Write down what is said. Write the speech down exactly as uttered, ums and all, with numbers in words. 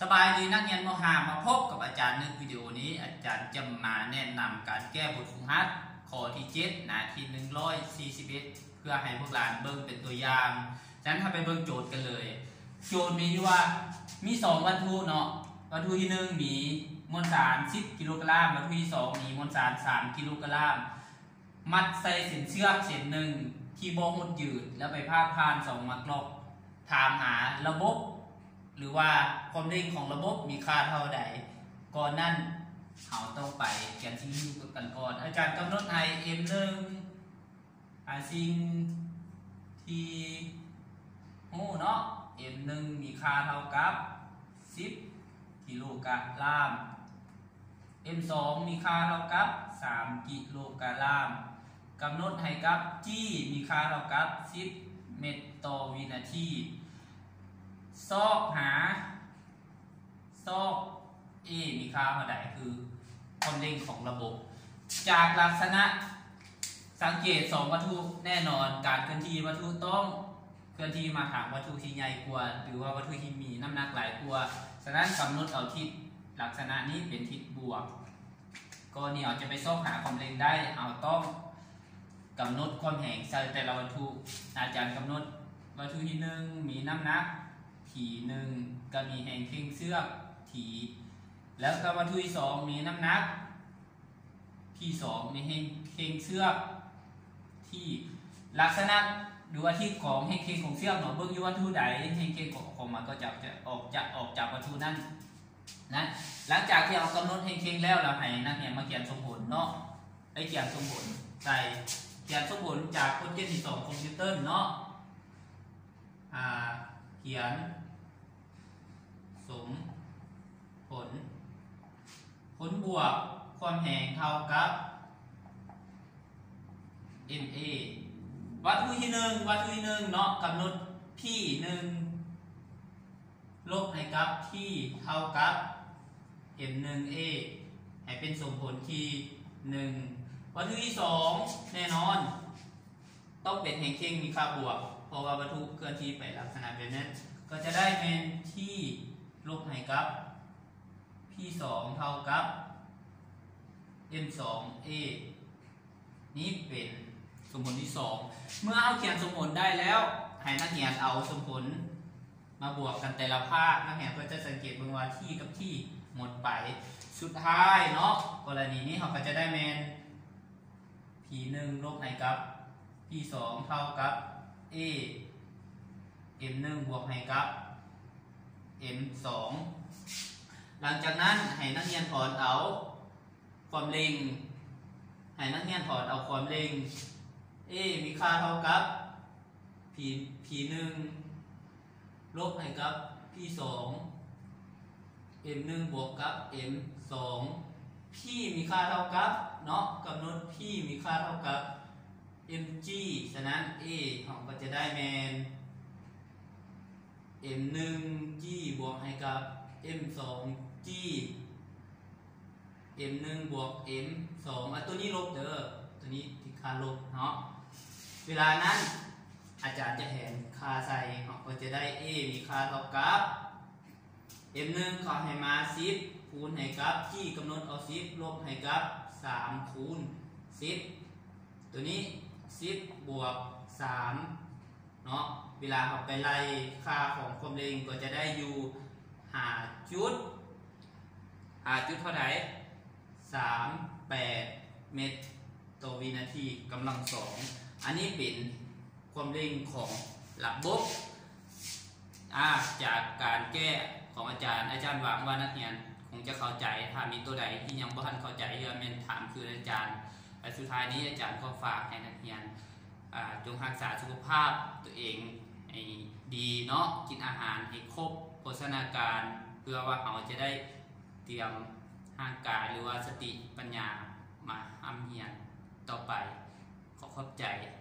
สบายดีนักเรียนมหามาพบกับอาจารย์ในวิดีโอนี้อาจารย์จะมาแนะนำการแก้บทฝึกหัดข้อที่เจ็ดหน้าที่หนึ่งร้อยสี่สิบเอ็ดเพื่อให้พวกหลานเบิ่งเป็นตัวอย่างฉะนั้นถ้าไปเบิ่งโจทย์กันเลยโจทย์มีว่ามีสองวัตถุเนาะวัตถุที่หนึ่งมีมวลสารสิบกิโลกรัมวัตถุที่สองมีมวลสารสามกิโลกรัมมัดใส่เส้นเชือกเส้นหนึ่งที่โบหดยืดแล้วไปพาดผ่านสองมัดลบถามหาระบบหรือว่าความเร่งของระบบมีค่าเท่าใดก่อนนั้นเขาต้องไปเขียนสิ่งที่กันก่อนอาจารย์กำหนดให้ เอ็ม หนึ่ง อาสิ่งที่โอ้เนาะ เอ็ม หนึ่ง มีค่าเท่ากับสิบกิโลกรัม เอ็ม สอง มีค่าเท่ากับสามกิโลกรัมกำหนดให้กับ G มีค่าเท่ากับสิบเมตรต่อวินาทีซอกหาซอก A มีค่าเท่าใดคือความเร่งของระบบจากลักษณะสังเกตสองวัตถุแน่นอนการเคลื่อนที่วัตถุต้องเคลื่อนที่มาทางวัตถุที่ใหญ่กว่าหรือว่าวัตถุที่มีน้ำหนักหลายกว่าฉะนั้นกำหนดเอาทิศลักษณะนี้เป็นทิศบวกก็นี่เราจะไปซอกหาความเร่งได้เอาต้องกำหนดความแห่งแต่ละวัตถุอาจารย์กำหนดวัตถุที่หนึ่งมีน้ำหนักถีหนึ่งก็มีแห่งเข่งเชือกถีแล้วก็วัตถุที่สองมีน้ำหนักที่สองมีแห่งเข่งเชือกที่ลักษณะดูอาทิตย์ของแห่งเข่งของเชือกเนาะเบิ่งอยู่วัตถุใดแห่งเข่งของมันก็จะจะออกจากออกจากวัตถุนั้นนะหลังจากที่เรากำหนดแห่งเข่งแล้วเราให้นักเรียนมาเขียนสมผลเนาะไปเขียนสมผลใส่เขียนสมผลจากโปรแกรมที่สองคอมพิวเตอร์เนาะอ่าเขียนสมผลผลบวกความแห่งเท่ากับ เอ็ม เอ วัตถุที่หนึ่งวัตถุที่หนึ่งเนาะกำหนดที่หนึ่งลบให้กับที่เท่ากับ เอ็ม หนึ่ง เอ ให้เป็นสมผลที่หนึ่งวัตถุที่สองแน่นอนต้องเป็นแห่งเข่งมีค่าบวกเพราะว่าวัตถุเคลื่อนที่ไปลักษณะแบบนั้นก็จะได้เป็นที่ลบให้กับ พี สอง เท่ากับ เอ็ม สอง เอ นี้เป็นสมผลที่สองเมื่อเอาเขียนสมผลได้แล้วให้นักเรียนเอาสมผลมาบวกกันแต่ละภาคนักเรียนก็จะสังเกตว่าที่กับที่หมดไปสุดท้ายเนาะกรณีนี้เราก็จะได้แมน พี หนึ่ง ลบให้กับ พี สอง เท่ากับ A เอ็ม หนึ่ง บวกให้กับ เอ็ม สอง หลังจากนั้นให้นักเรียนถอนเอาความเร่งให้นักเรียนถอนเอาความเร่ง A มีค่าเท่ากับ P P หนึ่ง ลบให้กับ พี สอง เอ็ม หนึ่ง บวกกับ เอ็ม สอง P มีค่าเท่ากับเนาะกำหนด P มีค่าเท่ากับ เอ็ม จี ฉะนั้น A ของก็จะได้แมน เอ็ม หนึ่ง จี บวกให้กับ เอ็ม สอง จี เอ็ม หนึ่ง บวก เอ็ม สอง อ่ะตัวนี้ลบเด้อตัวนี้ที่ค่าลบเนาะเวลานั้นอาจารย์จะเห็นค่าใส่เขาก็จะได้ A มีค่าเท่ากับ เอ็ม หนึ่ง เขาให้มาสิบคูณให้กับ G กำหนดเอาสิบลบให้กับสามคูณสิบตัวนี้สิบบวกสามเนาะเวลาเราไปไล่ค่าของความเร็งก็จะได้อยู่ห้าจุดห้าจุดเท่าไหร่สามแปดเมตรต่อวินาทีกำลังสองอันนี้เป็นความเร็งของระบบจากการแก้ของอาจารย์อาจารย์หวังว่านักเรียนคงจะเข้าใจถ้ามีตัวใดที่ยังบ่ทันเข้าใจก็เมนถามคืออาจารย์และสุดท้ายนี้อาจารย์ก็ฝากให้นักเรียนจงรักษาสุขภาพตัวเองให้ดีเนาะกินอาหารให้ครบโภชนาการเพื่อว่าเราจะได้เตรียมร่างกายหรือว่าสติปัญญามาทำเรียนต่อไปขอขอบใจ